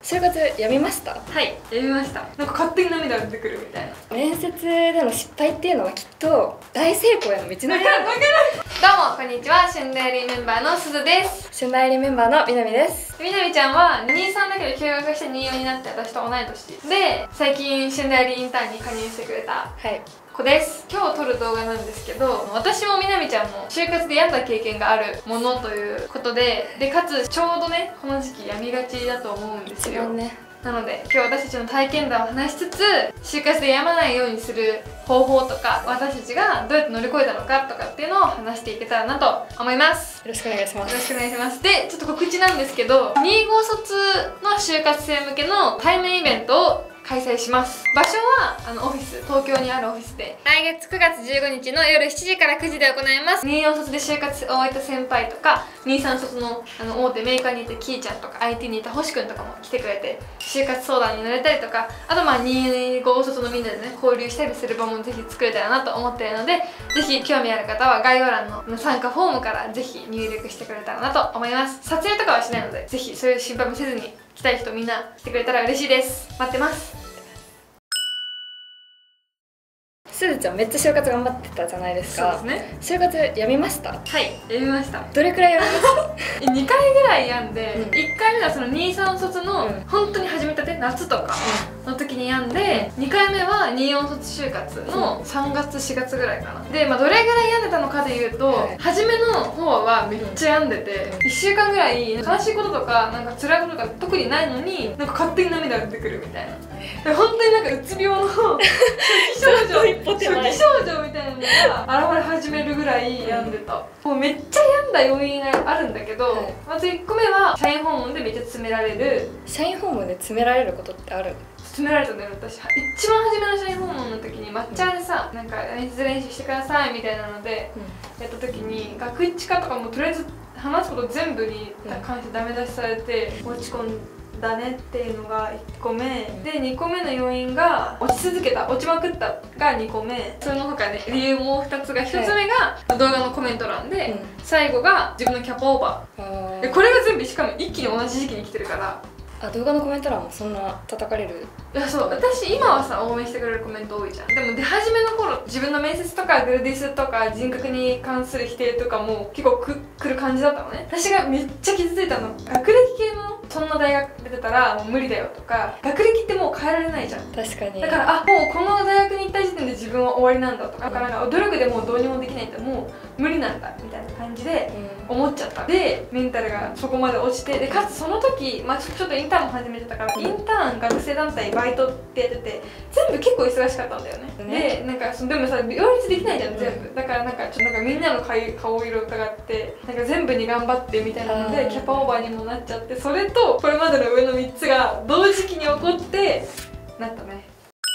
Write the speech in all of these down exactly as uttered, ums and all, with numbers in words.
就活やみました？ はい、やみました。なんか勝手に涙が出てくるみたいな。 面接での失敗っていうのはきっと大成功への道のりだ。 わかるわかる。どうもこんにちは、旬ダイリーメンバーのすずです。 旬ダイリーメンバーのみなみです。 みなみちゃんはにじゅうさんだけど休学してにじゅうよんになって私と同い年で、最近旬ダイリーインターンに加入してくれた子です。今日撮る動画なんですけど、私もみなみちゃんも就活で病んだ経験があるものということで、でかつちょうどねこの時期病みがちだと思うんですよ。 ね、 なので今日私たちの体験談を話しつつ、就活で病まないようにする方法とか、私たちがどうやって乗り越えたのかとかっていうのを話していけたらなと思います。 よろしくお願いします。 よろしくお願いします。で、ちょっと告知なんですけど、にじゅうご卒の就活生向けの対面イベントを開催します。場所はあのオフィス、東京にあるオフィスで、来月くがつじゅうごにちの夜しちじからくじで行います。にじゅうよん卒で就活を終えた先輩とか、にじゅうさん卒のあの大手メーカーにいたキーちゃんとか アイティー にいた星くんとかも来てくれて、就活相談に乗れたりとか、あとまあにじゅうご卒のみんなでね交流したりする場もぜひ作れたらなと思っているので、ぜひ興味ある方は概要欄の参加フォームからぜひ入力してくれたらなと思います。撮影とかはしないので、ぜひそういう心配もせずに来たい人みんな来てくれたら嬉しいです。待ってます。 すずちゃんめっちゃ就活頑張ってたじゃないですか。 そうですね。 就活やみました？ はい、やみました。 どれくらいやみました？ にかいぐらい病んで、 うん、 いっかいめはそのにじゅうさん卒の本当に始めたて、夏とかの時に病んで、にかいめはにじゅうよん卒就活のさんがつしがつぐらいかな。で、まあ、どれぐらい病んでたのかでいうと、はい、初めの方はめっちゃ病んでて、いっしゅうかんぐらい悲しいこととかなんか辛いことが特にないのに、なんか勝手に涙が出てくるみたいな。本当になんかうつ病の初期症状初期症状みたいなのが現れ始めるぐらい病んでた。もうめっちゃ病んだ要因があるんだけど、はい、まずいっこめは社員訪問でめっちゃ詰められる。 社員訪問で詰められることってある？ 詰められたんだよ。私一番初めの社員訪問の時に抹茶でさ、なんか面接練習してくださいみたいなので、うん、やった時に学一課とかもとりあえず話すこと全部に関してダメ出しされて落ち込んでだねっていうのがいっこめ、うん、でにこめの要因が落ち続けた、落ちまくったがにこめ、その他ね理由もふたつが、ひとつめが動画のコメント欄で、うん、最後が自分のキャパオーバーで、これが全部しかも一気に同じ時期に来てるから。 あ、動画のコメント欄もそんな叩かれる？ いや、そう、私今はさ応援してくれるコメント多いじゃん。でも出始めの頃、自分の面接とかグルディスとか人格に関する否定とかも結構く来る感じだったのね。私がめっちゃ傷ついたの、学歴系のそんな大学出てたらもう無理だよとか、学歴ってもう変えられないじゃん。 確かに。 だからあ、もうこの大学に行った時点で自分は終わりなんだとか、だからなんか努力でもうどうにもできないってもう無理なんだみたいな感じで思っちゃった。でメンタルがそこまで落ちて、でかつその時、まあ、ちょっとインターンも始めてたから、インターン学生団体バイトってやってて全部結構忙しかったんだよね。ね、でなんかそのでもさ両立できないじゃん全部。だからなんかちょっとなんかみんなの顔色を伺ってなんか全部に頑張ってみたいなのでキャパオーバーにもなっちゃって、それとこれまでの上のみっつが同時期に起こってなったね。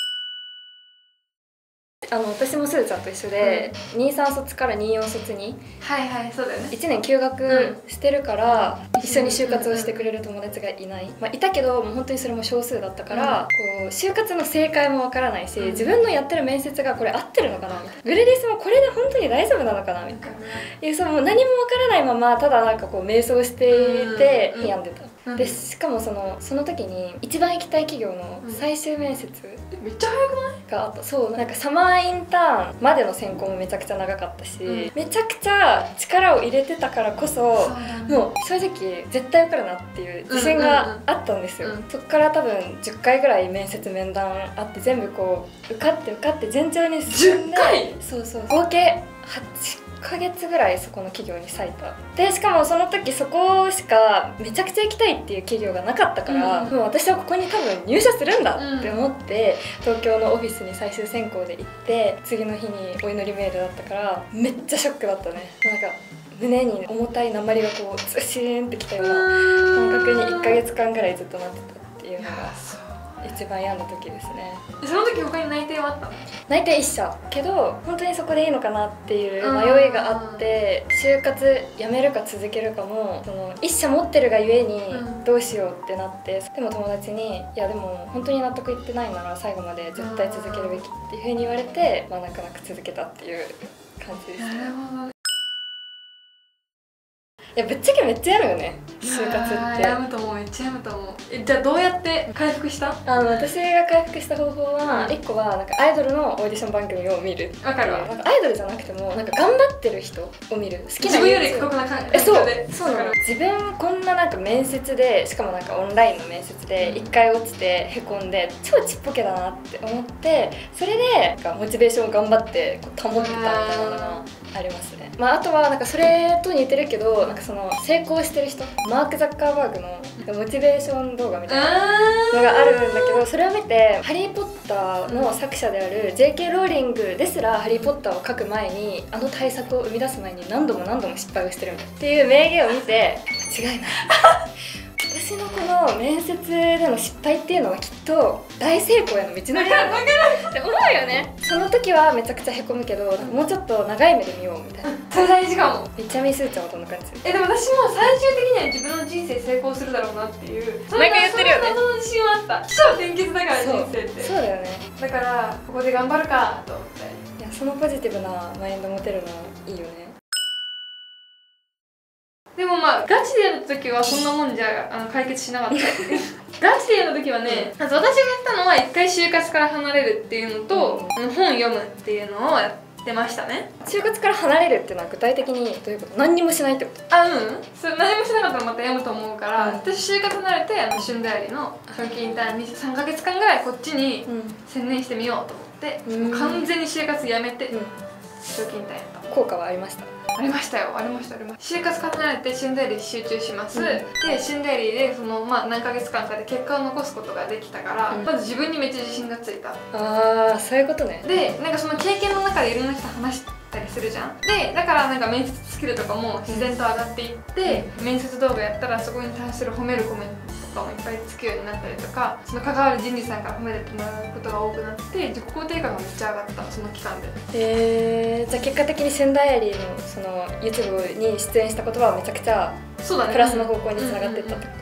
あの私もすずちゃんと一緒で、うん、にじゅうさん卒からにじゅうよん卒にはいはい、そうだよね、 いちねん休学してるから、うん、一緒に就活をしてくれる友達がいない、まあ、いたけどもう本当にそれも少数だったから、うん、こう就活の正解もわからないし、うん、自分のやってる面接がこれ合ってるのかなみたいな、グレディスもこれで本当に大丈夫なのかなみたいな、いや、その何もわからないままただなんかこう迷走していて病んでた。でしかもそのその時に一番行きたい企業の最終面接、 うん、めっちゃ早くないがあった。そう、なんかサマーインターンまでの選考もめちゃくちゃ長かったし、うん、めちゃくちゃ力を入れてたからこそ、ね、もう正直絶対受かるなっていう自信があったんですよ。そっから多分じゅっかいぐらい面接面談あって、全部こう受かって受かって順調に進んで、じゅっかいそうそう、合計はちかげつぐらいそこの企業に割いた。でしかもその時そこしかめちゃくちゃ行きたいっていう企業がなかったから、うん、もう私はここに多分入社するんだって思って、うん、東京のオフィスに最終選考で行って、次の日にお祈りメールだったからめっちゃショックだったね。なんか胸に重たい鉛がこうズシーンってきたような感覚にいっかげつかんぐらいずっとなってたっていうのが一番病んだ時ですね。 その時他に内定はあったの？ 内定いっ社けど本当にそこでいいのかなっていう迷いがあって、就活やめるか続けるかもそのいっ社持ってるがゆえにどうしようってなって、でも友達に「いやでも本当に納得いってないなら最後まで絶対続けるべき」っていうふうに言われて、まあ、泣く泣く続けたっていう感じですね。なるほど。 いやぶっちゃけめっちゃやるよね就活って。 やむと思う、めっちゃやむと思う。えじゃあどうやって回復した？ あの私が回復した方法は、うん、いっこはなんかアイドルのオーディション番組を見る。 わかるわ。 なんかアイドルじゃなくてもなんか頑張ってる人を見る。好きな自分より過酷な感じで。 そうそうなの。自分こんななんか面接で、しかもなんかオンラインの面接でいっかい落ちてへこんで超ちっぽけだなって思って、それでなんかモチベーションを頑張ってこう保ってたみたいなのがありますね。まあ、あとはなんかそれと似てるけど、なんかその成功してる人、マーク・ザッカーバーグのモチベーション動画みたいなのがあるんだけど、それを見てハリー・ポッターの作者である ジェーケー ローリングですらハリー・ポッターを書く前に、あの対策を生み出す前に何度も何度も失敗をしてるみたいなっていう名言を見て、間違いない私のこの面接での失敗っていうのはきっと大成功への道のりなんだって思うよね。その時はめちゃくちゃへこむけど、もうちょっと長い目で見ようみたいな。 それ大事かも。 めっちゃみすーちゃんはどんな感じ？ えでも私も最終的には自分の人生成功するだろうなっていう毎回言ってるよね。 その自信はあった。起承転結だから人生って。 そうだよね。 だからここで頑張るかと思って。 いやそのポジティブなマインド持てるのいいよね。 でもまあガチでやった時はそんなもんじゃあの解決しなかったガチでやった時はね、まず私がやったのは一回就活から離れるっていうのと、うん、あの本読むっていうのをやってましたね。 就活から離れるっていうのは具体的にどういうこと？何にもしないってこと？ あ、うん、それ何もしなかったらまたやむと思うから、うん、私就活離れてあの旬代理の長期インターンにさんかげつかんぐらいこっちに専念してみようと思って、うん、完全に就活やめて、うん、長期インターンやった。 効果はありました？ ありましたよ、ありましたありました。就活から離れて旬代理に集中します、うん、で旬代理でその、まあ、何ヶ月間かで結果を残すことができたから、うん、まず自分にめっちゃ自信がついた。 あー、そういうことね。 でなんかその経験の中でいろんな人と話したりするじゃん。でだからなんか面接スキルとかも自然と上がっていって、うん、面接動画やったらそこに対する褒めるコメントとかもいっぱいつくようになったりとか、その関わる人事さんから褒めてもらうことが多くなって自己肯定感がめっちゃ上がった、その期間で。 えー、じゃあ結果的に仙台アリーのその YouTube に出演したことはめちゃくちゃそうだね、 プラスの方向につながっていったってこと？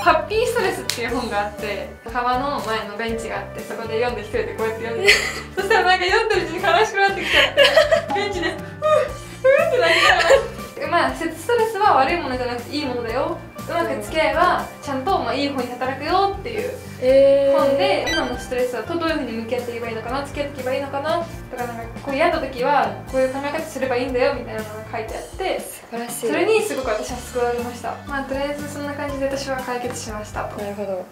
ハッピーストレスっていう本があって、川の前のベンチがあって、そこで読んで一人でこうやって読んでそしたらなんか読んでるうちに悲しくなってきちゃってベンチでふぅふぅって泣きながらまあストレスは悪いものじゃなくていいものだよ、うまく付き合えばちゃんとまあいい方に働くよっていう本で、今のストレスとどういうふうに向き合っていけばいいのかな、付き合っていけばいいのかなとか、なんかこう病んだ時はこういう考え方すればいいんだよみたいなのが書いてあって、 素晴らしい。 それにすごく私は救われました。まあとりあえずそんな感じで私は解決しましたと。 なるほど。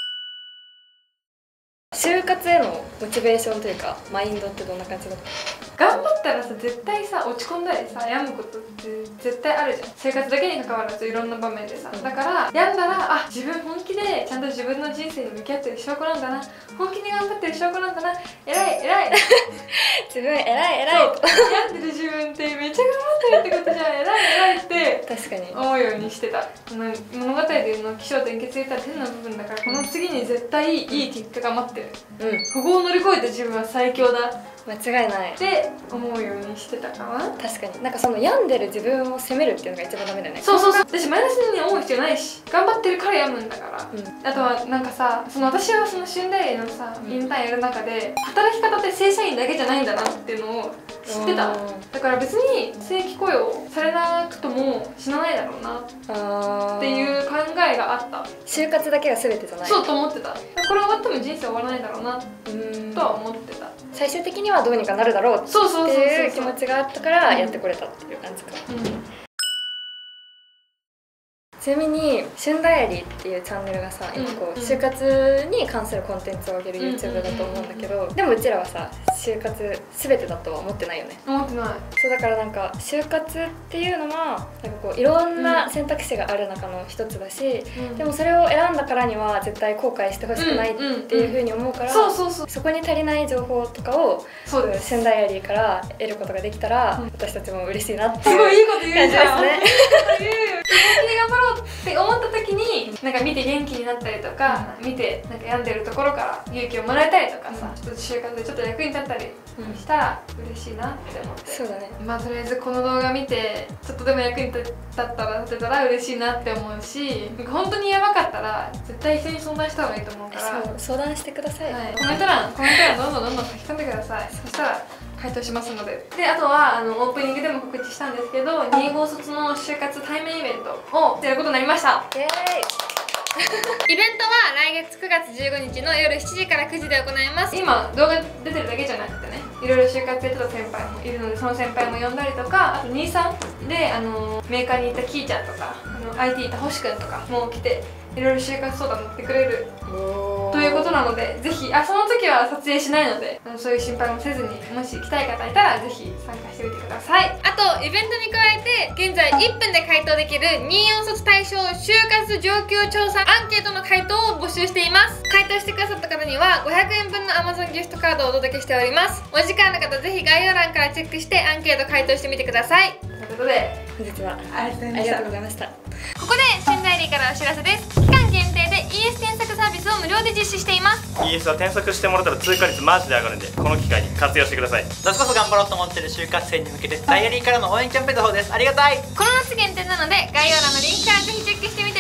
就活へのモチベーションというかマインドってどんな感じだった？ 頑張ったらさ絶対さ落ち込んだりさ病むことって絶対あるじゃん。生活だけに関わらずいろんな場面でさ、だから病んだらあ自分本気でちゃんと自分の人生に向き合ってる証拠なんだな、本気で頑張ってる証拠なんだな、偉い偉い自分偉い偉いと病んでる自分ってめっちゃ頑張ってるってことじゃん、偉い偉いって確かに思うようにしてた。物語でいうの起承転結で言ったら天の部分だから、この次に絶対いい結果が待ってる、うん、ここを乗り越えて自分は最強だ間違いないって思うようにしてたかな。 確かになんかその病んでる自分を責めるっていうのが一番ダメだよね。 そうそうそう、私マイナスに思う必要ないし、頑張ってるから病むんだから、うん、あとはなんかさ、その私はその春代のさインターンやる中で働き方って正社員だけじゃないんだなっていうのを知ってた。だから別に正規雇用されなくとも死なないだろうなっていう考えがあった。 就活だけが全てじゃない、 そうと思ってた。これ終わっても人生終わらないだろうなとは思ってた。 最終的にはどうにかなるだろうっていう気持ちがあったからやってこれたっていう感じか。うん、ちなみに「旬ダイアリー」っていうチャンネルがさ、今こう就活に関するコンテンツを上げる YouTube だと思うんだけど、でもうちらはさ就活全てだとは思ってないよね。 思ってない。 そうだからなんか就活っていうのはなんかこういろんな選択肢がある中の一つだし、うん、でもそれを選んだからには絶対後悔してほしくないっていうふうに思うから、そこに足りない情報とかを「旬ダイアリー」から得ることができたら、うん、私たちも嬉しいなっていう感じですね。頑張ろうって思った時になんか見て元気になったりとか、見てなんか病んでるところから勇気をもらえたりとかさ、ちょっと就活でちょっと役に立ったりしたら嬉しいなって思って、そうだね。まあとりあえずこの動画見てちょっとでも役に立ったら立てたら嬉しいなって思うし、なんか本当にやばかったら絶対人に相談した方がいいと思うから、そう相談してください。はい、コメント欄コメント欄どんどんどんどん書き込んでください。そしたら回答しますので。であとはあのオープニングでも告知したんですけど、に号卒の就活対面イベントをやることになりました。 イエーイイベントは来月くがつじゅうごにちの夜しちじからくじで行います。今動画出てるだけじゃなくてね、いろいろ就活やってた先輩もいるので、その先輩も呼んだりとか、あと兄さんであのメーカーにいたキーちゃんとか、あの アイティー いた星くんとかも来て、いろいろ就活相談乗ってくれるということなので、ぜひ、あその時は撮影しないので、あのそういう心配もせずに、もし行きたい方いたらぜひ参加してみてください。あとイベントに加えて、現在いっぷんで回答できるにじゅうよん卒対象就活状況調査アンケートの回答を募集しています。回答してくださった方にはごひゃくえんぶんの Amazon ギフトカードをお届けしております。お時間の方ぜひ概要欄からチェックしてアンケート回答してみてください。ということで本日はありありがとうございました。 ここで新ダイリーからお知らせです。期間限定で イーエス 添削サービスを無料で実施しています。 イーエス は添削してもらったら通過率マジで上がるんで、この機会に活用してください。 夏こそ頑張ろうと思ってる就活生に向けてダイアリーからの応援キャンペーンの方です。ありがたい。 この夏限定なので概要欄のリンクからぜひチェックしてみてください。